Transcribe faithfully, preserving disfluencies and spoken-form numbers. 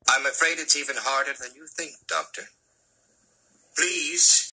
I'm afraid it's even harder than you think, Doctor. Please.